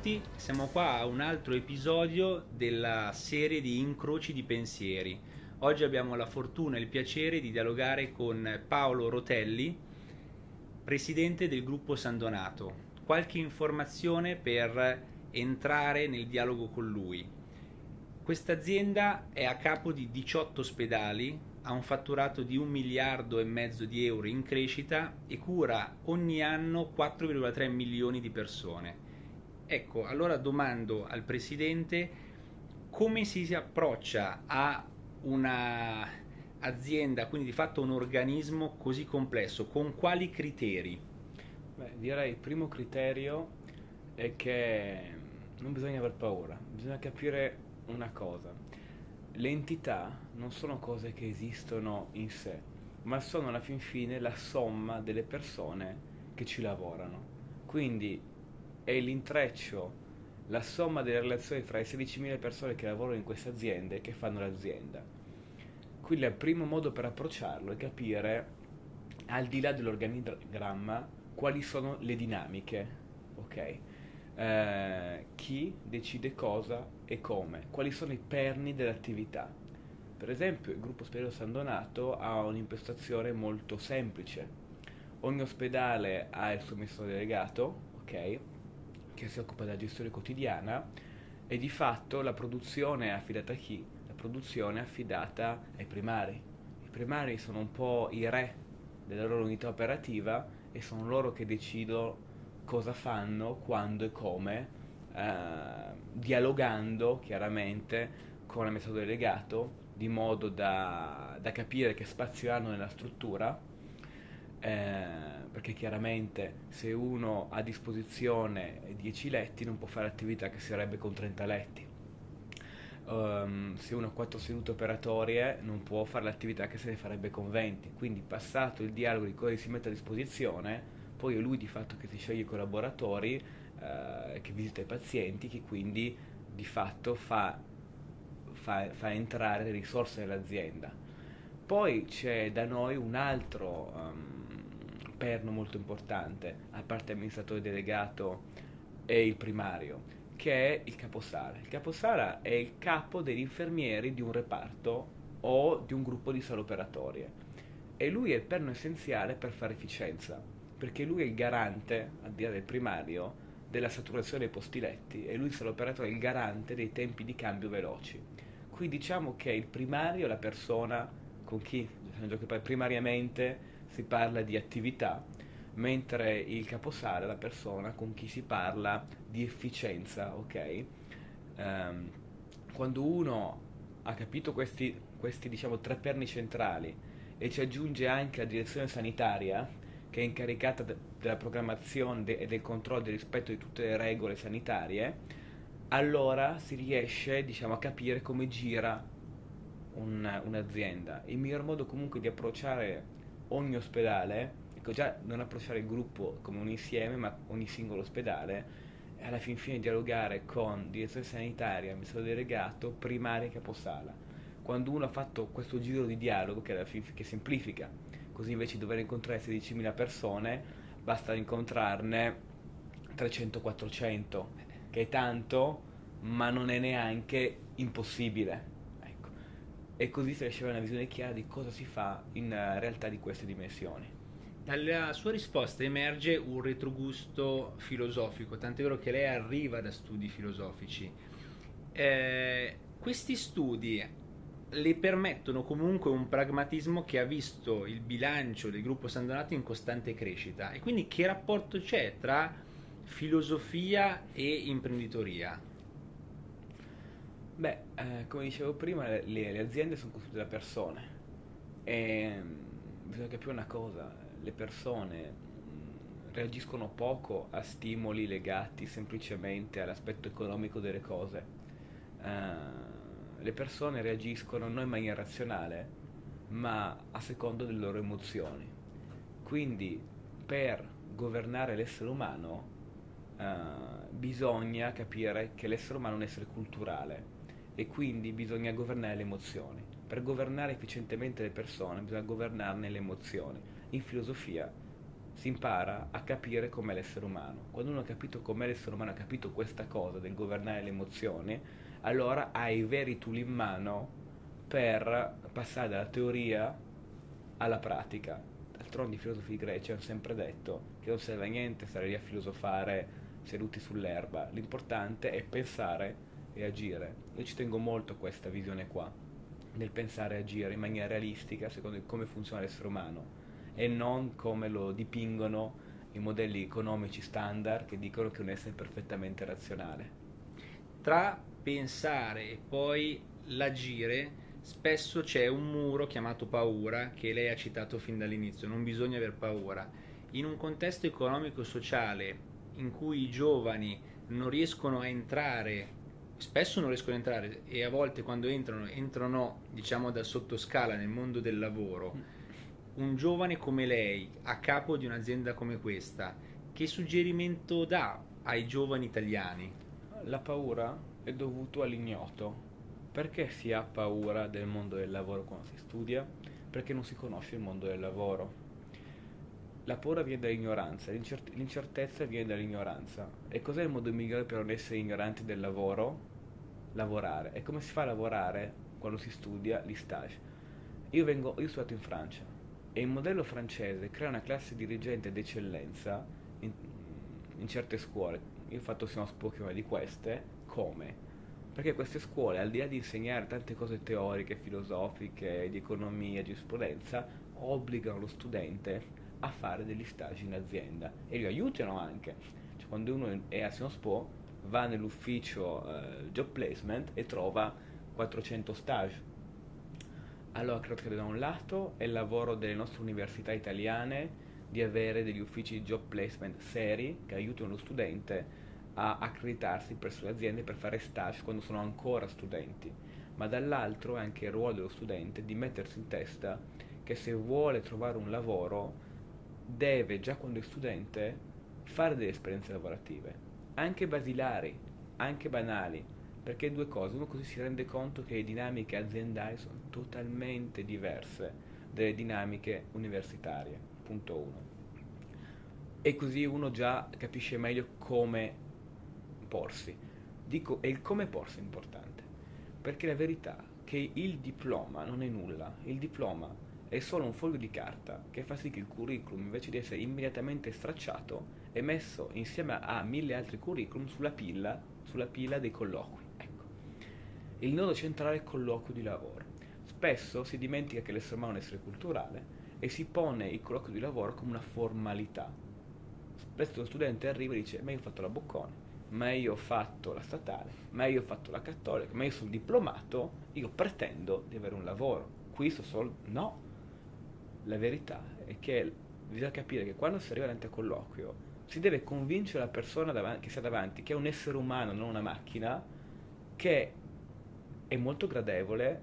tutti, siamo qua a un altro episodio della serie di incroci di pensieri. Oggi abbiamo la fortuna e il piacere di dialogare con Paolo Rotelli, presidente del gruppo San Donato. Qualche informazione per entrare nel dialogo con lui. Questa azienda è a capo di 18 ospedali, ha un fatturato di 1 miliardo e mezzo di euro in crescita e cura ogni anno 4,3 milioni di persone. Ecco, allora domando al Presidente come si approccia a una azienda, quindi di fatto un organismo così complesso, con quali criteri? Beh, direi il primo criterio è che non bisogna aver paura, bisogna capire una cosa. Le entità non sono cose che esistono in sé, ma sono alla fin fine la somma delle persone che ci lavorano. Quindi è l'intreccio, la somma delle relazioni fra le 16.000 persone che lavorano in queste aziende che fanno l'azienda. Quindi il primo modo per approcciarlo è capire, al di là dell'organigramma, quali sono le dinamiche, ok? Chi decide cosa e come, quali sono i perni dell'attività. Per esempio, il gruppo ospedale San Donato ha un'impostazione molto semplice. Ogni ospedale ha il suo amministratore delegato, ok? Che si occupa della gestione quotidiana e di fatto la produzione è affidata a chi? La produzione è affidata ai primari. I primari sono un po' i re della loro unità operativa e sono loro che decidono cosa fanno, quando e come, dialogando chiaramente con l'amministratore delegato, di modo da capire che spazio hanno nella struttura, perché chiaramente se uno ha a disposizione 10 letti non può fare attività che si farebbe con 30 letti. Se uno ha 4 sedute operatorie non può fare l'attività che se ne farebbe con 20. Quindi, passato il dialogo di cosa si mette a disposizione, poi è lui di fatto che si sceglie i collaboratori, che visita i pazienti, che quindi di fatto fa entrare le risorse nell'azienda. Poi c'è da noi un altro perno molto importante, a parte l'amministratore delegato e il primario, che è il caposala. Il caposala è il capo degli infermieri di un reparto o di un gruppo di sale operatorie e lui è il perno essenziale per fare efficienza, perché lui è il garante, al di là del primario, della saturazione dei posti letti e lui, sale operatore, è il garante dei tempi di cambio veloci. Qui diciamo che il primario è la persona con chi primariamente si parla di attività, mentre il caposale è la persona con chi si parla di efficienza, ok? Quando uno ha capito questi diciamo tre perni centrali e ci aggiunge anche la direzione sanitaria, che è incaricata della programmazione e del controllo del rispetto di tutte le regole sanitarie, allora si riesce, diciamo, a capire come gira un'azienda. Il miglior modo comunque di approcciare ogni ospedale, ecco, già non approcciare il gruppo come un insieme, ma ogni singolo ospedale, e alla fin fine dialogare con direzione sanitaria, amministratore delegato, primaria e caposala. Quando uno ha fatto questo giro di dialogo, che semplifica, così invece di dover incontrare 16.000 persone, basta incontrarne 300-400, che è tanto, ma non è neanche impossibile. Ecco. E così si riesce ad avere una visione chiara di cosa si fa in realtà di queste dimensioni. Dalla sua risposta emerge un retrogusto filosofico, tant'è vero che lei arriva da studi filosofici. Questi studi le permettono comunque un pragmatismo che ha visto il bilancio del gruppo San Donato in costante crescita. E quindi che rapporto c'è tra filosofia e imprenditoria? Beh, come dicevo prima, le aziende sono costruite da persone e bisogna capire una cosa: le persone reagiscono poco a stimoli legati semplicemente all'aspetto economico delle cose. Le persone reagiscono non in maniera razionale, ma a secondo delle loro emozioni. Quindi, per governare l'essere umano, bisogna capire che l'essere umano è un essere culturale e quindi bisogna governare le emozioni. Per governare efficientemente le persone bisogna governarne le emozioni. In filosofia si impara a capire com'è l'essere umano. Quando uno ha capito com'è l'essere umano, ha capito questa cosa del governare le emozioni, allora ha i veri tool in mano per passare dalla teoria alla pratica. D'altronde i filosofi greci hanno sempre detto che non serve a niente stare lì a filosofare seduti sull'erba, l'importante è pensare e agire. Io ci tengo molto a questa visione qua, del pensare e agire in maniera realistica secondo come funziona l'essere umano e non come lo dipingono i modelli economici standard che dicono che è un essere perfettamente razionale. Tra pensare e poi l'agire spesso c'è un muro chiamato paura che lei ha citato fin dall'inizio, non bisogna aver paura. In un contesto economico-sociale in cui i giovani non riescono a entrare, spesso non riescono a entrare e a volte quando entrano diciamo da sottoscala nel mondo del lavoro, un giovane come lei a capo di un'azienda come questa, che suggerimento dà ai giovani italiani? La paura è dovuta all'ignoto. Perché si ha paura del mondo del lavoro quando si studia? Perché non si conosce il mondo del lavoro. La paura viene dall'ignoranza, l'incertezza viene dall'ignoranza. E cos'è il modo migliore per non essere ignoranti del lavoro? Lavorare. E come si fa a lavorare quando si studia? Gli stage. Io ho studiato in Francia e il modello francese crea una classe dirigente d'eccellenza in certe scuole. Io ho fatto Sciences Po, che è una di queste. Come? Perché queste scuole, al di là di insegnare tante cose teoriche, filosofiche, di economia, giurisprudenza, obbligano lo studente a fare degli stage in azienda e li aiutano anche. Cioè, quando uno è a Sciences Po va nell'ufficio job placement e trova 400 stage. Allora credo che da un lato è il lavoro delle nostre università italiane di avere degli uffici di job placement seri che aiutino lo studente a accreditarsi presso le aziende per fare stage quando sono ancora studenti, ma dall'altro è anche il ruolo dello studente di mettersi in testa che se vuole trovare un lavoro deve, già quando è studente, fare delle esperienze lavorative, anche basilari, anche banali, perché due cose: uno, così si rende conto che le dinamiche aziendali sono totalmente diverse dalle dinamiche universitarie, punto uno, e così uno già capisce meglio come porsi. Dico, e il come porsi è importante, perché la verità è che il diploma non è nulla, il diploma è solo un foglio di carta che fa sì che il curriculum, invece di essere immediatamente stracciato, è messo insieme a 1000 altri curriculum sulla pila dei colloqui. Ecco. Il nodo centrale è il colloquio di lavoro. Spesso si dimentica che l'essere umano è un essere culturale e si pone il colloquio di lavoro come una formalità. Spesso lo studente arriva e dice: ma io ho fatto la Bocconi, ma io ho fatto la statale, ma io ho fatto la cattolica, ma io sono diplomato, io pretendo di avere un lavoro. Qui sto solo... No. La verità è che bisogna capire che quando si arriva davanti a colloquio si deve convincere la persona che sta davanti che è un essere umano, non una macchina, che è molto gradevole,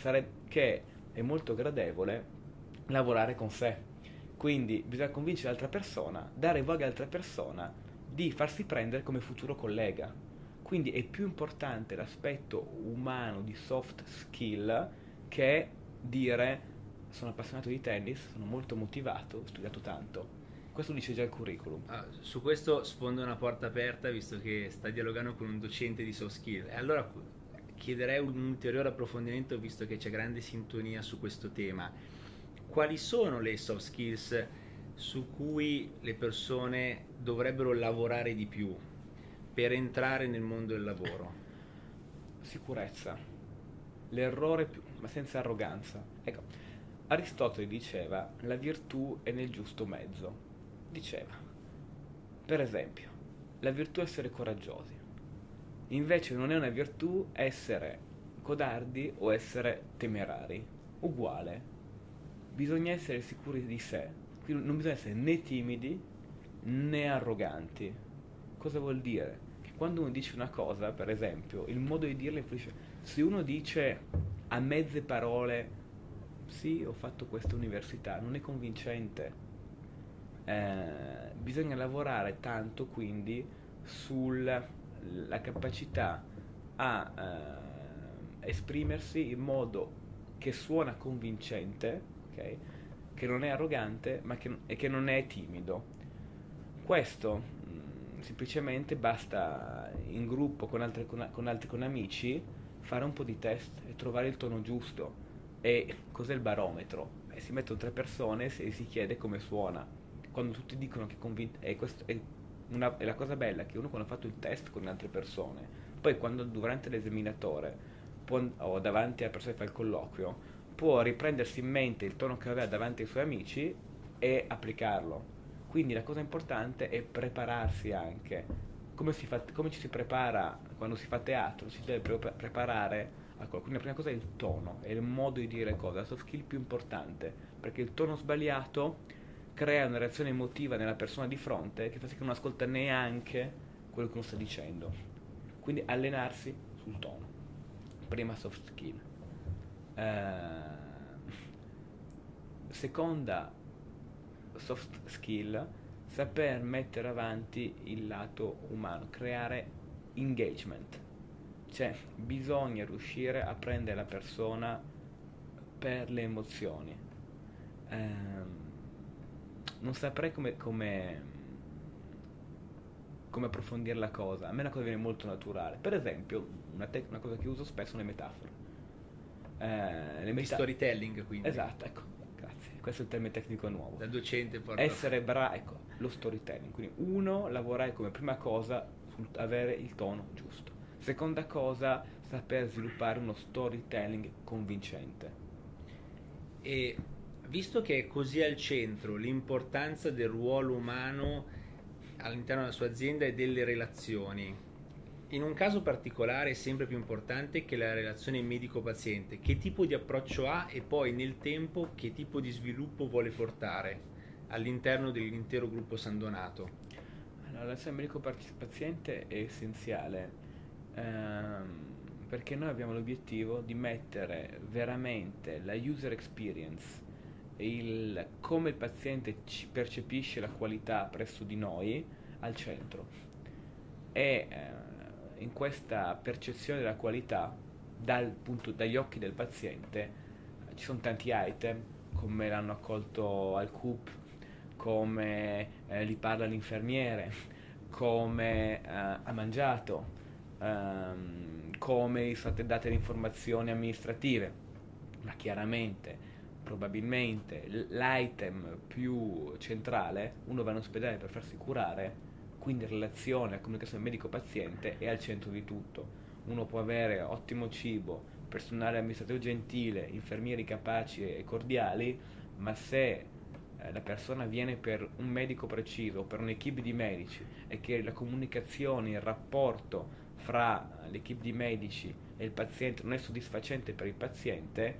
che è molto gradevole lavorare con sé. Quindi bisogna convincere l'altra persona, dare voga all'altra persona di farsi prendere come futuro collega. Quindi è più importante l'aspetto umano di soft skill che dire: sono appassionato di tennis, sono molto motivato, ho studiato tanto. Questo dice già il curriculum. Su questo sfondo una porta aperta, visto che sta dialogando con un docente di soft skill. E allora chiederei un ulteriore approfondimento, visto che c'è grande sintonia su questo tema. Quali sono le soft skills su cui le persone dovrebbero lavorare di più per entrare nel mondo del lavoro? Sicurezza. L'errore più, ma senza arroganza. Ecco, Aristotele diceva: la virtù è nel giusto mezzo. Diceva, per esempio, la virtù è essere coraggiosi. Invece non è una virtù essere codardi o essere temerari. Uguale. Bisogna essere sicuri di sé. Quindi non bisogna essere né timidi né arroganti. Cosa vuol dire? Che quando uno dice una cosa, per esempio, il modo di dirla influisce. Se uno dice a mezze parole: sì, ho fatto questa università, non è convincente. Bisogna lavorare tanto quindi sulla capacità a esprimersi in modo che suona convincente, okay? che non è arrogante, e che non è timido. Questo semplicemente basta in gruppo con amici fare un po' di test e trovare il tono giusto. E cos'è il barometro? Si mettono tre persone e si chiede come suona. Quando tutti dicono che è convinto, è la cosa bella che uno, quando ha fatto il test con altre persone, poi quando durante l'esaminatore o davanti alla persona che fa il colloquio può riprendersi in mente il tono che aveva davanti ai suoi amici e applicarlo. Quindi la cosa importante è prepararsi anche. Come ci si prepara quando si fa teatro? Si deve preparare a qualcuno. La prima cosa è il tono, è il modo di dire le cose, la soft skill più importante, perché il tono sbagliato crea una reazione emotiva nella persona di fronte che fa sì che non ascolta neanche quello che uno sta dicendo. Quindi allenarsi sul tono. Prima soft skill. Seconda soft skill, saper mettere avanti il lato umano, creare engagement. Cioè, bisogna riuscire a prendere la persona per le emozioni. Non saprei come approfondire la cosa. A me la cosa viene molto naturale. Per esempio, una cosa che uso spesso sono le metafore. Di storytelling, quindi. Esatto, ecco, grazie. Questo è il termine tecnico nuovo. Da docente porta. Essere bravo, ecco, lo storytelling. Quindi lavorare come prima cosa sul avere il tono giusto. Seconda cosa, saper sviluppare uno storytelling convincente. E visto che è così al centro l'importanza del ruolo umano all'interno della sua azienda e delle relazioni, in un caso particolare è sempre più importante che la relazione medico-paziente, che tipo di approccio ha e poi nel tempo che tipo di sviluppo vuole portare all'interno dell'intero gruppo San Donato? La relazione medico-paziente è essenziale, perché noi abbiamo l'obiettivo di mettere veramente la user experience, come il paziente percepisce la qualità presso di noi al centro. E in questa percezione della qualità dagli occhi del paziente ci sono tanti item, come l'hanno accolto al CUP, come gli parla l'infermiere, come ha mangiato, come gli sono state date le informazioni amministrative. Ma chiaramente, probabilmente l'item più centrale, uno va in ospedale per farsi curare, quindi relazione, la comunicazione medico-paziente è al centro di tutto. Uno può avere ottimo cibo, personale amministrativo gentile, infermieri capaci e cordiali, ma se la persona viene per un medico preciso, per un'equipe di medici, e che la comunicazione, il rapporto fra l'equipe di medici e il paziente non è soddisfacente per il paziente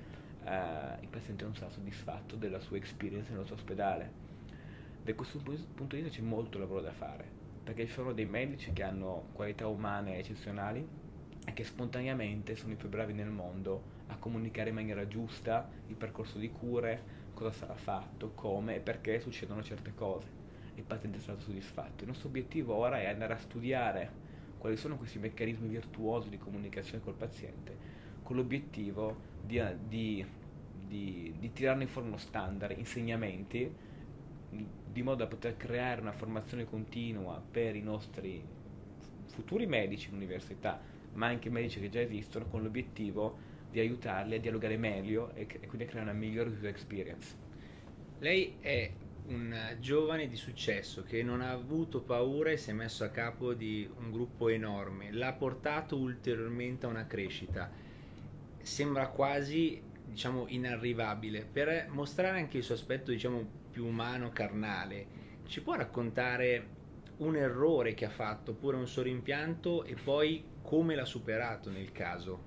non sarà soddisfatto della sua experience nel nostro ospedale. Da questo punto di vista c'è molto lavoro da fare, perché ci sono dei medici che hanno qualità umane eccezionali e che spontaneamente sono i più bravi nel mondo a comunicare in maniera giusta il percorso di cure, cosa sarà fatto, come e perché succedono certe cose. Il paziente è stato soddisfatto. Il nostro obiettivo ora è andare a studiare quali sono questi meccanismi virtuosi di comunicazione col paziente, con l'obiettivo di tirarne fuori uno standard, insegnamenti, di modo da poter creare una formazione continua per i nostri futuri medici in università, ma anche medici che già esistono, con l'obiettivo di aiutarli a dialogare meglio e quindi a creare una migliore user experience. Lei è un giovane di successo che non ha avuto paura e si è messo a capo di un gruppo enorme, l'ha portato ulteriormente a una crescita, sembra quasi, diciamo, inarrivabile. Per mostrare anche il suo aspetto, diciamo, più umano, carnale, ci può raccontare un errore che ha fatto oppure un suo rimpianto e poi come l'ha superato nel caso?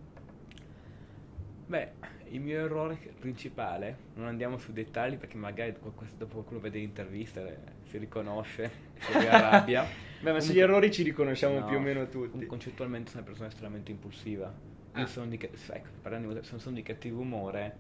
Beh, il mio errore principale, non andiamo sui dettagli perché magari dopo qualcuno vede l'intervista si riconosce, si arrabbia. Beh, ma sugli errori ci riconosciamo più o meno tutti. Concettualmente sono una persona estremamente impulsiva. Io sono di cattivo umore,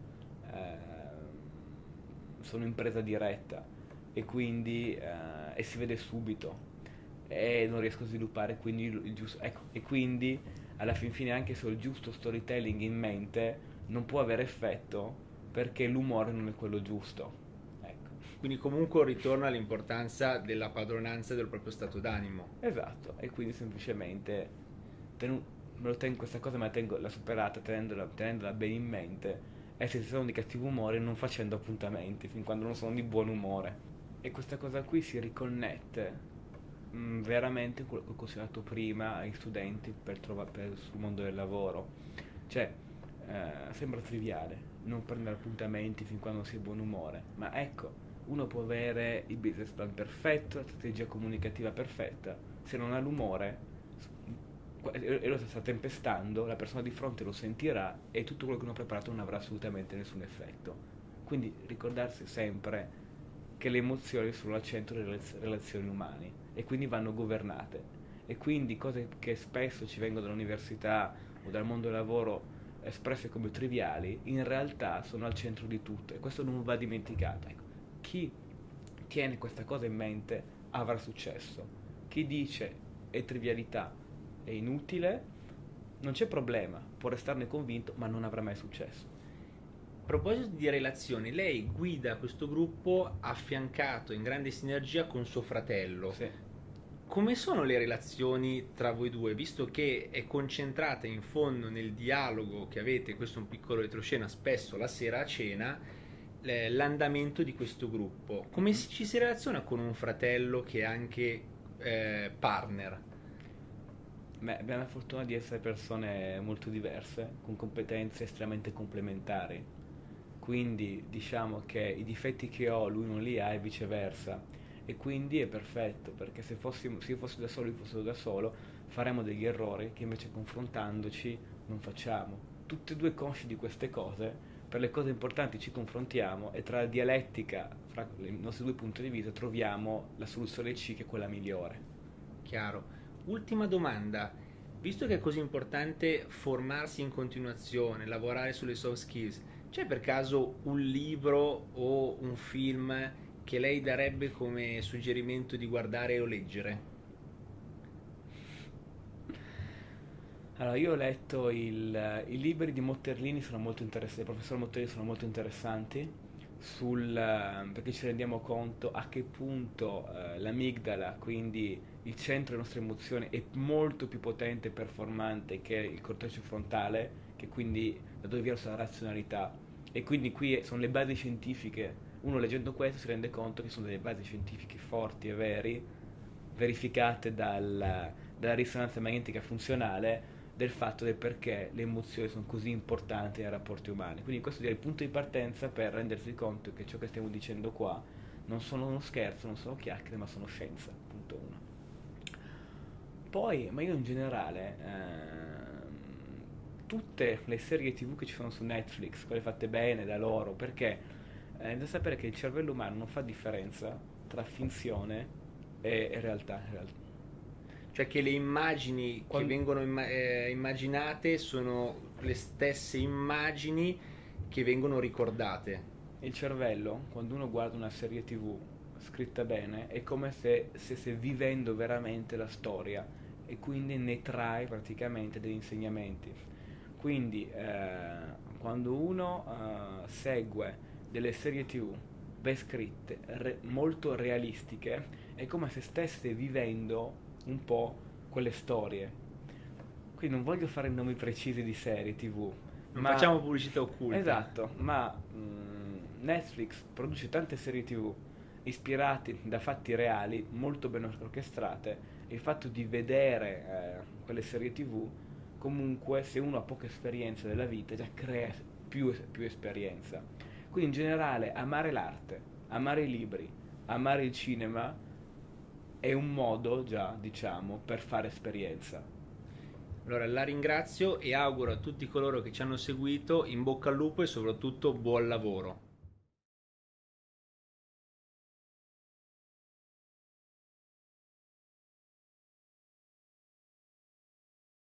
sono in presa diretta e quindi e si vede subito e non riesco a sviluppare quindi il giusto, ecco, e quindi alla fin fine anche se ho il giusto storytelling in mente non può avere effetto perché l'umore non è quello giusto. Ecco. Quindi comunque un ritorno all'importanza della padronanza del proprio stato d'animo. Esatto, e quindi semplicemente me lo tengo, questa cosa me la tengo, l'ho superata tenendola bene in mente, e se sono di cattivo umore non facendo appuntamenti fin quando non sono di buon umore. E questa cosa qui si riconnette veramente con quello che ho consigliato prima ai studenti sul mondo del lavoro. Cioè, sembra triviale non prendere appuntamenti fin quando si è buon umore, ma ecco, uno può avere il business plan perfetto, la strategia comunicativa perfetta, se non ha l'umore e lo sta tempestando, la persona di fronte lo sentirà e tutto quello che uno ha preparato non avrà assolutamente nessun effetto. Quindi ricordarsi sempre che le emozioni sono al centro delle relazioni umane e quindi vanno governate, e quindi cose che spesso ci vengono dall'università o dal mondo del lavoro espresse come triviali in realtà sono al centro di tutto, e questo non va dimenticato. Ecco, chi tiene questa cosa in mente avrà successo, chi dice è trivialità, è inutile, non c'è problema, può restarne convinto ma non avrà mai successo. A proposito di relazioni, lei guida questo gruppo affiancato in grande sinergia con suo fratello. Sì. Come sono le relazioni tra voi due, visto che è concentrata in fondo nel dialogo che avete, questo è un piccolo retroscena, spesso la sera a cena, l'andamento di questo gruppo? Come ci si relaziona con un fratello che è anche partner? Beh, abbiamo la fortuna di essere persone molto diverse, con competenze estremamente complementari. Quindi diciamo che i difetti che ho lui non li ha e viceversa. E quindi è perfetto, perché se io fossi da solo, lui fosse da solo, faremmo degli errori che invece confrontandoci non facciamo. Tutti e due consci di queste cose, per le cose importanti ci confrontiamo e tra la dialettica, fra i nostri due punti di vista, troviamo la soluzione C che è quella migliore. Chiaro. Ultima domanda, visto che è così importante formarsi in continuazione, lavorare sulle soft skills, c'è per caso un libro o un film che lei darebbe come suggerimento di guardare o leggere? Allora, io ho letto i libri di Motterlini, sono molto interessanti, del professor Motterlini sono molto interessanti, perché ci rendiamo conto a che punto l'amigdala, quindi il centro delle nostre emozioni, è molto più potente e performante che il corteccio frontale, che quindi da dove viene la razionalità. E quindi qui sono le basi scientifiche. Uno leggendo questo si rende conto che sono delle basi scientifiche forti e veri, verificate dalla risonanza magnetica funzionale, del fatto del perché le emozioni sono così importanti nei rapporti umani. Quindi questo è il punto di partenza per rendersi conto che ciò che stiamo dicendo qua non sono uno scherzo, non sono chiacchiere, ma sono scienza, punto uno. Poi, ma io in generale, tutte le serie TV che ci sono su Netflix, quelle fatte bene da loro, perché da sapere che il cervello umano non fa differenza tra finzione e realtà. Cioè che le immagini che vengono immaginate sono le stesse immagini che vengono ricordate. Il cervello, quando uno guarda una serie TV scritta bene, è come se stesse vivendo veramente la storia e quindi ne trae praticamente degli insegnamenti. Quindi quando uno segue delle serie TV ben scritte, molto realistiche, è come se stesse vivendo un po' quelle storie. Qui non voglio fare nomi precisi di serie TV, non facciamo pubblicità occulta. Esatto, ma Netflix produce tante serie TV ispirate da fatti reali, molto ben orchestrate, e il fatto di vedere quelle serie TV, comunque, se uno ha poca esperienza della vita, già crea più esperienza. Quindi in generale amare l'arte, amare i libri, amare il cinema è un modo già, diciamo, per fare esperienza. Allora la ringrazio e auguro a tutti coloro che ci hanno seguito in bocca al lupo e soprattutto buon lavoro.